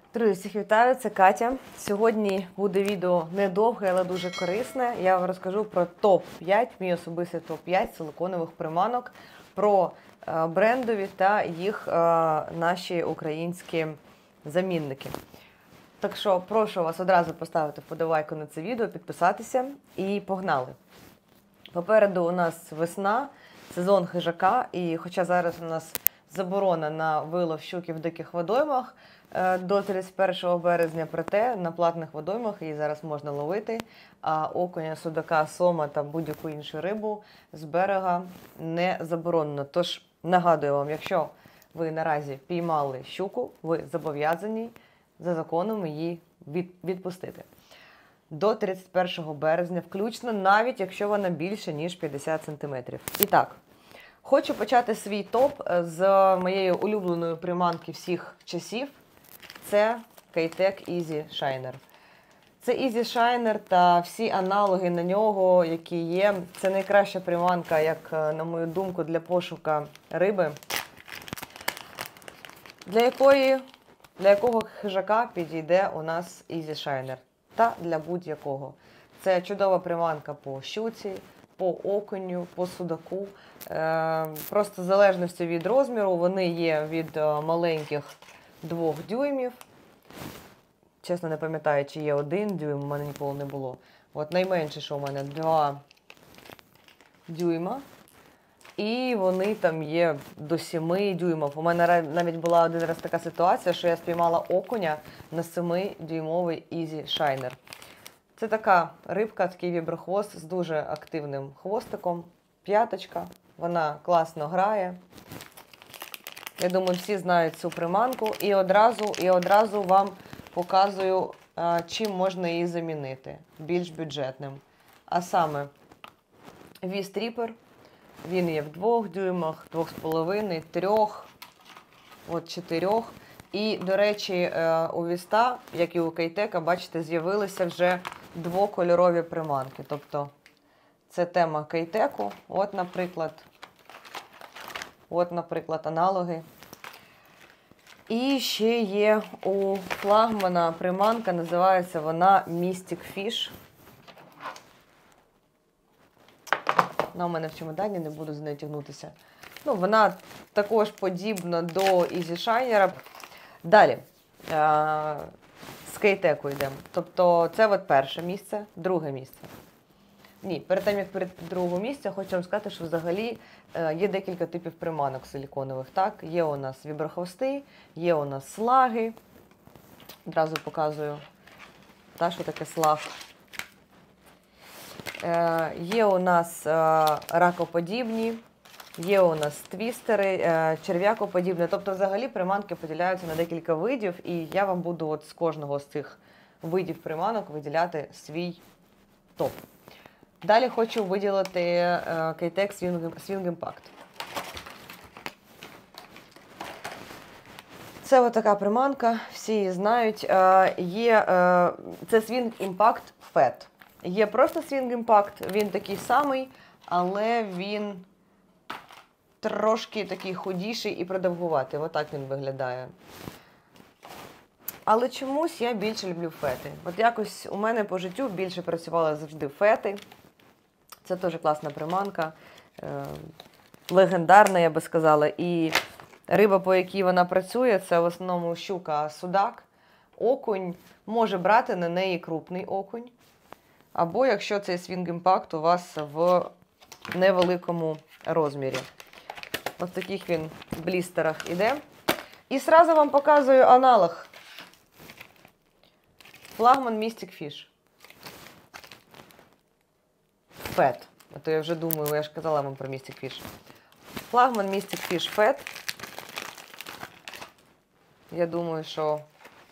Друзі, всіх вітаю, це Катя. Сьогодні буде відео недовге, але дуже корисне. Я вам розкажу про топ-5, мій особистий топ-5 силиконових приманок, про брендові та їх наші українські замінники. Так що прошу вас одразу поставити вподобайку на це відео, підписатися і погнали. Попереду у нас весна, сезон хижака, і хоча зараз у нас заборона на вилов щуки в диких водоймах до 31 березня, проте на платних водоймах її зараз можна ловити, а окуня, судака, сома та будь-яку іншу рибу з берега не заборонено. Тож нагадую вам, якщо ви наразі піймали щуку, ви зобов'язані за законом її відпустити. До 31 березня включно, навіть якщо вона більше, ніж 50 см. І так, хочу почати свій топ з моєї улюбленої приманки всіх часів. Це Keitech Easy Shiner. Це Easy Shiner та всі аналоги на нього, які є. Це найкраща приманка, як на мою думку, для пошука риби. Для якого хижака підійде у нас Easy Shiner. Та для будь-якого. Це чудова приманка по щуці, по окуню, по судаку. Просто в залежності від розміру, вони є від маленьких 2 дюймів. Чесно, не пам'ятаю, чи є 1 дюйм, у мене ніколи не було. От найменше, що у мене 2 дюйма. І вони там є до 7 дюймів. У мене навіть була один раз така ситуація, що я спіймала окуня на 7-дюймовий Easy Shiner. Це така рибка, такий віброхвост з дуже активним хвостиком. П'яточка. Вона класно грає. Я думаю, всі знають цю приманку. І одразу вам показую, чим можна її замінити. Більш бюджетним. А саме V-Stripper. Він є в 2 дюймах, 2,5, 3, от 4. І, до речі, у Віста, як і у Keitech, бачите, з'явилися вже двокольорові приманки. Тобто це тема Keitech. От, наприклад, аналоги. І ще є у флагмана приманка, називається вона Mystic Fish. Вона у мене в чемодані, не буду з нею тягнутися. Ну, вона також подібна до Easy Shiner. Далі, з Keitech йдемо. Тобто це от перше місце, друге місце. Ні, перед тим, як перед другого місця, хочу вам сказати, що взагалі є декілька типів приманок силіконових. Так? Є у нас віброхвости, є у нас слаги. Одразу показую, що таке слаг. Є у нас ракоподібні, є у нас твістери, черв'якоподібні. Тобто взагалі приманки поділяються на декілька видів, і я вам буду от з кожного з цих видів приманок виділяти свій топ. Далі хочу виділити Keitech Swing Impact. Це от така приманка, всі її знають. Це Swing Impact Fat. Є просто Swing Impact, він такий самий, але він трошки такий худіший і продовгуватий. Отак він виглядає. Але чомусь я більше люблю фети. От якось у мене по життю більше працювали завжди фети. Це теж класна приманка, легендарна, я би сказала. І риба, по якій вона працює, це в основному щука, судак. Окунь може брати на неї крупний окунь. Або якщо цей Swing Impact у вас в невеликому розмірі. Ось таких він в блістерах іде. І одразу вам показую аналог. Флагман Mystic Fish. Fat. А то я вже думаю, я ж казала вам про Mystic Fish. Флагман Mystic Fish Fat. Я думаю, що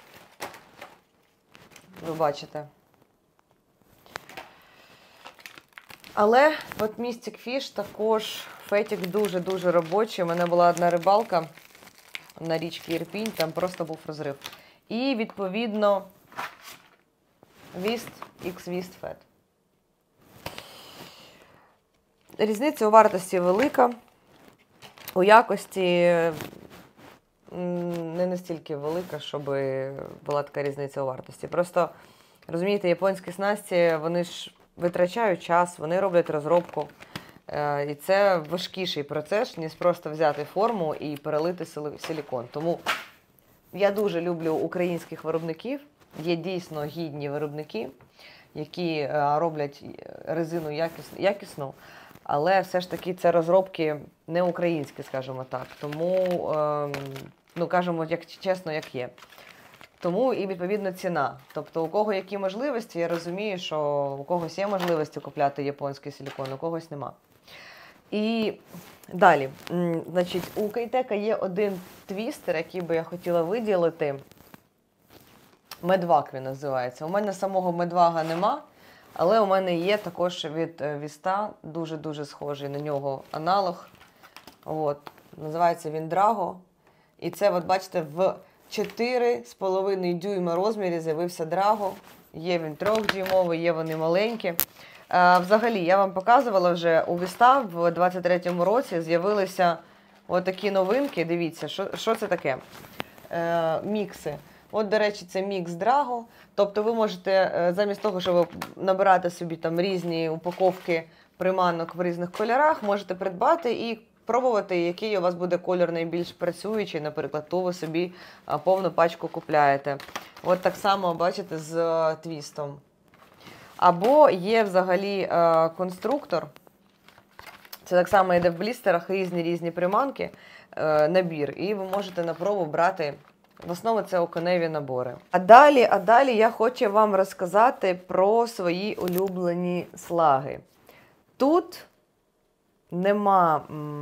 ви бачите. Але от Mystic Fish також фетик дуже-дуже робочий. У мене була одна рибалка на річці Ірпінь, там просто був розрив. І, відповідно, Віст X-Віст Fat. Різниця у вартості велика. У якості не настільки велика, щоб була така різниця у вартості. Просто, розумієте, японські снасті, вони ж витрачають час, вони роблять розробку. І це важкіший процес, ніж просто взяти форму і перелити силікон. Тому я дуже люблю українських виробників. Є дійсно гідні виробники, які роблять резину якісно, але все ж таки це розробки не українські, скажімо так. Тому, кажемо, як чесно, як є. Тому і, відповідно, ціна. Тобто, у кого які можливості, я розумію, що у когось є можливості купляти японський силікон, у когось нема. І далі, значить, у Кейтека є один твістер, який би я хотіла виділити. Медваг він називається. У мене самого медвага нема, але у мене є також від Віста, дуже-дуже схожий на нього аналог. От. Називається він Драго. І це, от бачите, в 4,5 дюйма розмірі з'явився Драго. Є він 3-дюймовий, є вони маленькі. Взагалі, я вам показувала вже у Віста в 23-му році з'явилися отакі новинки. Дивіться, що це таке? Мікси. От, до речі, це мікс Драго. Тобто ви можете, замість того, щоб набирати собі там різні упаковки приманок в різних кольорах, можете придбати і пробувати, який у вас буде кольор найбільш працюючий, наприклад, то ви собі повну пачку купляєте. От так само, бачите, з твістом. Або є взагалі конструктор. Це так само йде в блістерах, різні приманки, набір. І ви можете на пробу брати, в основному це окуневі набори. А далі я хочу вам розказати про свої улюблені слаги. Тут нема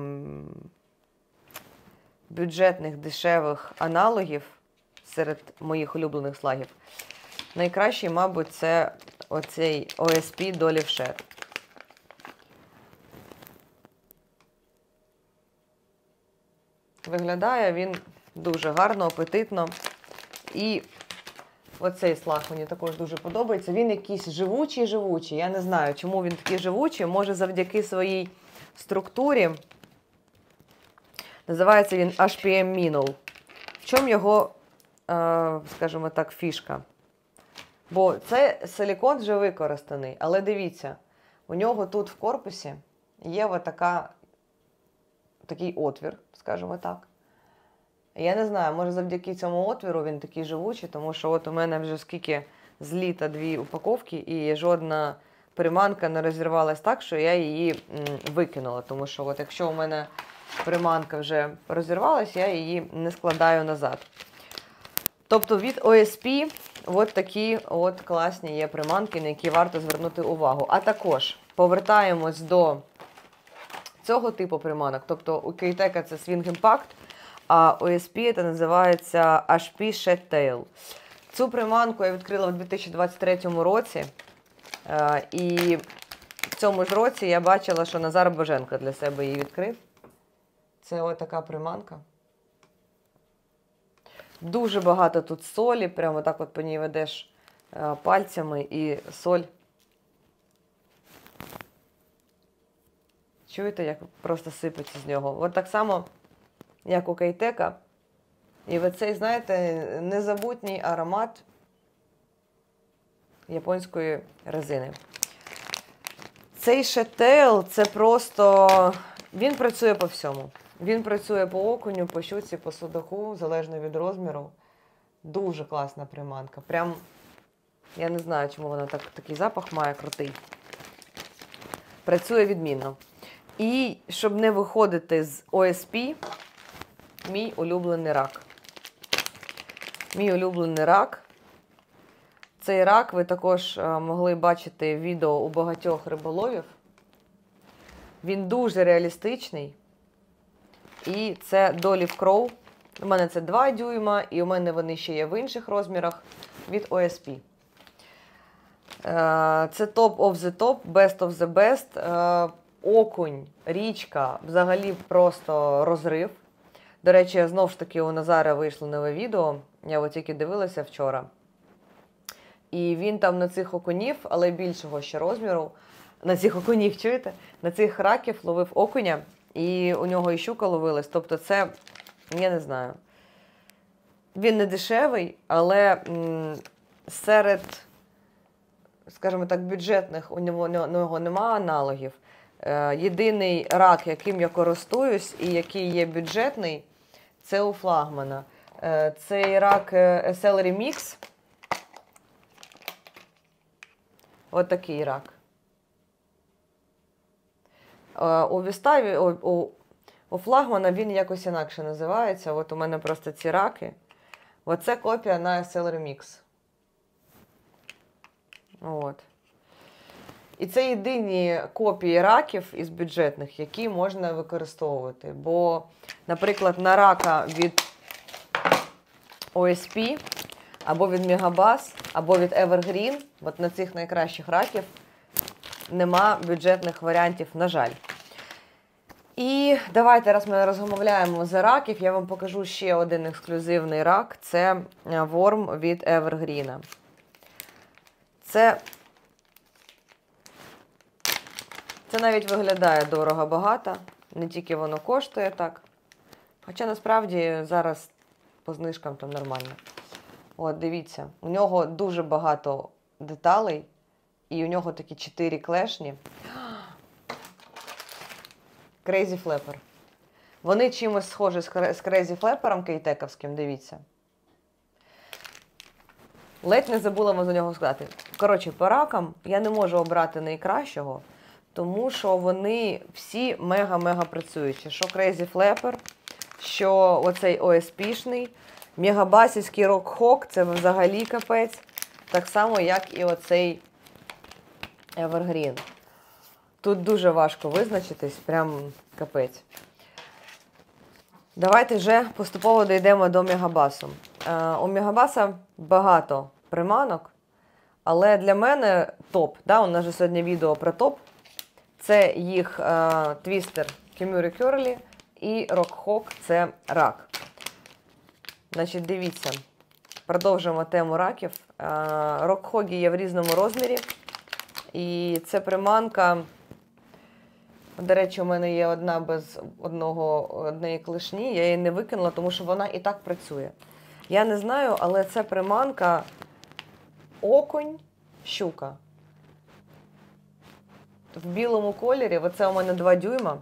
бюджетних дешевих аналогів серед моїх улюблених слагів. Найкращий, мабуть, це оцей OSP Dolly Shed. Виглядає він дуже гарно, апетитно. І оцей слаг мені також дуже подобається. Він якийсь живучий. Я не знаю, чому він такий живучий. Може, завдяки своїй структурі. Називається він HPM Minnow. В чому його, скажімо так, фішка? Бо це силікон вже використаний. Але дивіться, у нього тут в корпусі є такий отвір, скажімо так. Я не знаю, може завдяки цьому отвіру він такий живучий, тому що от у мене вже скільки з літа 2 упаковки, і жодна приманка не розірвалась так, що я її викинула. Тому що от якщо у мене приманка вже розірвалась, я її не складаю назад. Тобто від OSP от такі от класні є приманки, на які варто звернути увагу. А також повертаємось до цього типу приманок. Тобто у Кейтека це Swing Impact, а OSP це називається HP Shed Tail. Цю приманку я відкрила в 2023 році. І в цьому ж році я бачила, що Назар Боженко для себе її відкрив. Це ось така приманка. Дуже багато тут солі, прямо так от по ній ведеш пальцями і соль. Чуєте, як просто сипеться з нього? От так само, як у Кейтека. І оцей, знаєте, незабутній аромат японської резини. Цей шетейл, це просто... Він працює по всьому. Він працює по окуню, по щуці, по судаку, залежно від розміру. Дуже класна приманка. Прям, я не знаю, чому вона такий запах має крутий. Працює відмінно. І, щоб не виходити з OSP, мій улюблений рак. Мій улюблений рак. Цей рак ви також могли бачити в відео у багатьох риболовів. Він дуже реалістичний. І це Dolly Crow. У мене це 2 дюйма, і у мене вони ще є в інших розмірах від OSP. Це top of the top, best of the best. Окунь, річка, взагалі просто розрив. До речі, знову ж таки у Назара вийшло нове відео. Я от тільки дивилася вчора. І він там на цих окунів, але більшого ще розміру, на цих окунів, чуєте? На цих раків ловив окуня, і у нього і щука ловилась. Тобто це, я не знаю, Він не дешевий, але серед, скажімо так, бюджетних у нього нема аналогів. Єдиний рак, яким я користуюсь і який є бюджетний, це у флагмана. Цей рак Celery Mix. Ось такий рак. У Віставі, у флагмана він якось інакше називається. От у мене просто ці раки. Оце копія на Celery Mix. От. І це єдині копії раків із бюджетних, які можна використовувати. Бо, наприклад, на рака від OSP, або від Megabass, або від Evergreen, от на цих найкращих раків, нема бюджетних варіантів, на жаль. І давайте, раз ми розмовляємо за раків, я вам покажу ще один ексклюзивний рак. Це Worm від Evergreen. Це навіть виглядає дорого-багато, не тільки воно коштує так. Хоча насправді зараз по знижкам там нормально. От, дивіться, у нього дуже багато деталей, і у нього такі 4 клешні. Crazy Flapper. Вони чимось схожі з Crazy Flapper кейтековським, дивіться. Ледь не забула вам за нього сказати. Коротше, по ракам я не можу обрати найкращого, тому що вони всі мега-мега працюючі. Що Crazy Flapper, що оцей OSP-шний, мегабасівський Rock Hawk, це взагалі капець. Так само, як і оцей Evergreen. Тут дуже важко визначитись, прям капець. Давайте вже поступово дійдемо до Мегабасу. У Мегабаса багато приманок, але для мене топ. Да, у нас же сьогодні відео про топ. Це їх твістер Kimuri Curly і Rock Hawk – це рак. Значить, дивіться, продовжимо тему раків. Rock Hawk є в різному розмірі. І це приманка, до речі, у мене є одна без однієї клешні, я її не викинула, тому що вона і так працює. Я не знаю, але це приманка окунь, щука. В білому кольорі, оце у мене 2 дюйма.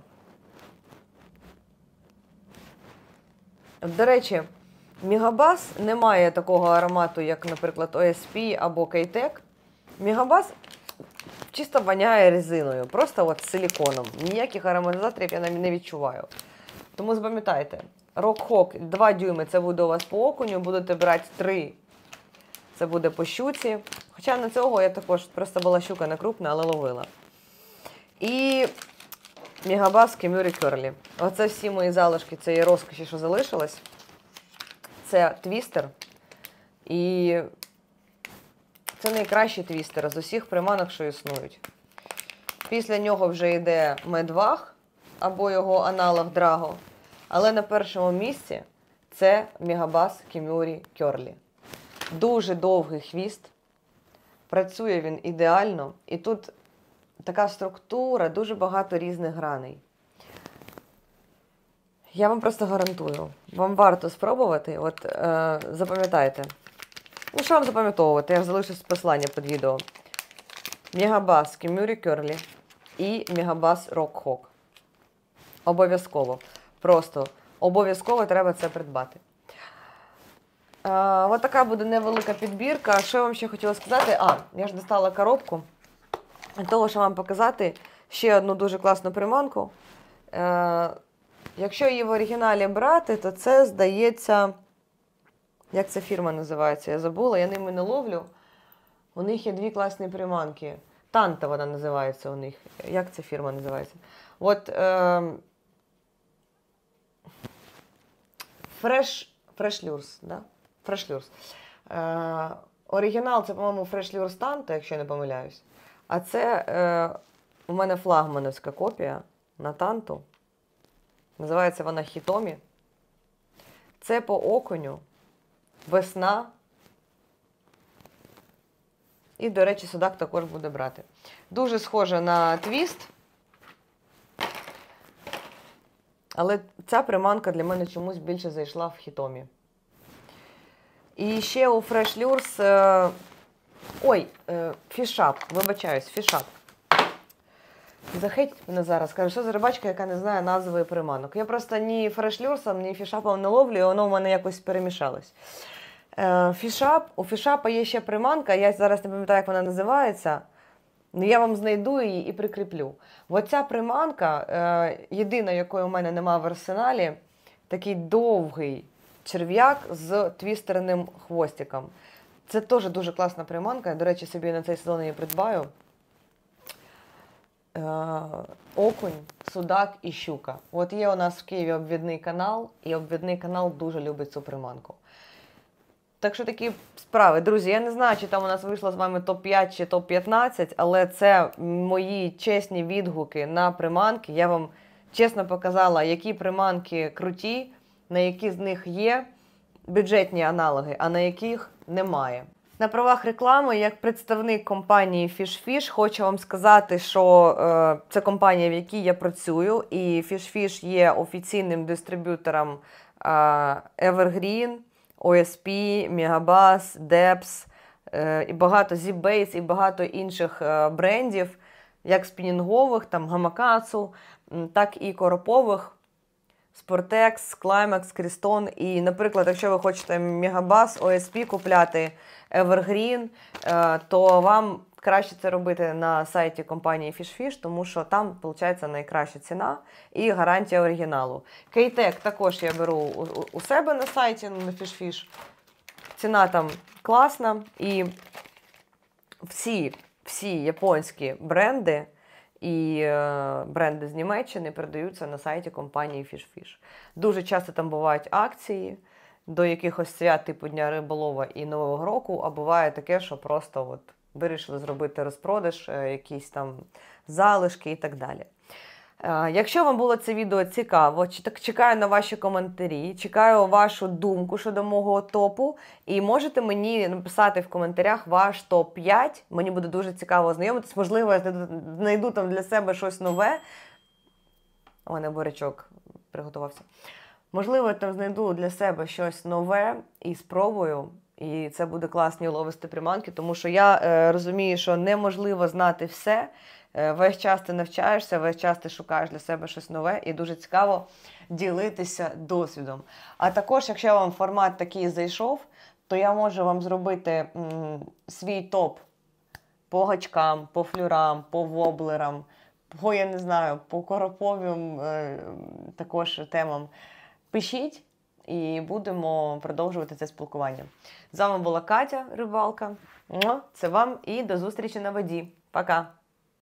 До речі, Megabass не має такого аромату, як, наприклад, OSP або Keitech. Megabass чисто воняє резиною, просто от силіконом. Ніяких ароматизаторів я не відчуваю. Тому запам'ятайте, Rock Hawk 2 дюйми це буде у вас по окуню, будете брати 3, це буде по щуці. Хоча на цього я також, просто була щука не крупна, але ловила. І Megabass Kimuri Curly. Оце всі мої залишки цієї розкоші, що залишилось. Це твістер. І це найкращий твістер з усіх приманок, що існують. Після нього вже йде Медваг, або його аналог Драго. Але на першому місці це Megabass Kimuri Curly. Дуже довгий хвіст. Працює він ідеально. І тут така структура, дуже багато різних граней. Я вам просто гарантую, вам варто спробувати. От запам'ятайте. Ну, що вам запам'ятовувати? Я залишу посилання під відео. Megabass Kimuri Curly і Megabass Rock Hawk. Обов'язково. Просто обов'язково треба це придбати. Ось така буде невелика підбірка. Що я вам ще хотіла сказати? Я ж достала коробку. Для того, щоб вам показати ще одну дуже класну приманку. Якщо її в оригіналі брати, то це, здається, як ця фірма називається, я забула, я ними не ловлю. У них є 2 класні приманки. Танта вона називається у них. Як ця фірма називається? От Fresh Lures, да? Fresh Lures. Оригінал це, по-моєму, Fresh Lures Tanto, якщо я не помиляюсь. А це у мене флагмановська копія на Танту. Називається вона Hitomi. Це по окуню. Весна. І, до речі, судак також буде брати. Дуже схоже на твіст. Але ця приманка для мене чомусь більше зайшла в Hitomi. І ще у Fresh Lures, Fish Up, вибачаюсь, Fish Up. Захейтять мене зараз, каже, що за рибачка, яка не знає назви приманок. Я просто ні Fresh Lures, ні Fish Up не ловлю, і воно в мене якось перемішалось. У Fish Up є ще приманка, я зараз не пам'ятаю, як вона називається, але я вам знайду її і прикріплю. Оця приманка, єдина, якої у мене немає в арсеналі, такий довгий черв'як з твістерним хвостиком. Це теж дуже класна приманка, я, до речі, собі на цей сезон її придбаю. Окунь, судак і щука. От є у нас в Києві обвідний канал, і обвідний канал дуже любить цю приманку. Так що такі справи. Друзі, я не знаю, чи там у нас вийшло з вами топ-5 чи топ-15, але це мої чесні відгуки на приманки. Я вам чесно показала, які приманки круті, на які з них є бюджетні аналоги, а на яких немає. На правах реклами, як представник компанії FishFish, хочу вам сказати, що це компанія, в якій я працюю, і FishFish є офіційним дистриб'ютором Evergreen, OSP, Megabass, Depths, і багато Z-Baits, і багато інших брендів, як спінінгових, там Gamakatsu, так і коропових, Sportex, Climax, Crestone. І, наприклад, якщо ви хочете Megabass, OSP купляти, Evergreen, то вам краще це робити на сайті компанії FishFish, тому що там, виходить, найкраща ціна і гарантія оригіналу. Кейтек також я беру у себе на сайті, на FishFish. Ціна там класна. І всі японські бренди і бренди з Німеччини продаються на сайті компанії FishFish. Дуже часто там бувають акції до якихось свят типу Дня риболова і Нового року, а буває таке, що просто от вирішили зробити розпродаж, якісь там залишки і так далі. Якщо вам було це відео цікаво, чекаю на ваші коментарі, чекаю вашу думку щодо мого топу, і можете мені написати в коментарях ваш топ-5, мені буде дуже цікаво ознайомитись, можливо, я знайду там для себе щось нове. У мене бурячок приготувався. Можливо, я там знайду для себе щось нове і спробую, і це буде класні уловисті приманки, тому що я розумію, що неможливо знати все. Весь час ти навчаєшся, весь час ти шукаєш для себе щось нове, і дуже цікаво ділитися досвідом. А також, якщо вам формат такий зайшов, то я можу вам зробити свій топ по гачкам, по флюрам, по воблерам, по, я не знаю, по короповим також темам. Пишіть, і будемо продовжувати це спілкування. З вами була Катя, рибалка. Це вам і до зустрічі на воді. Пока!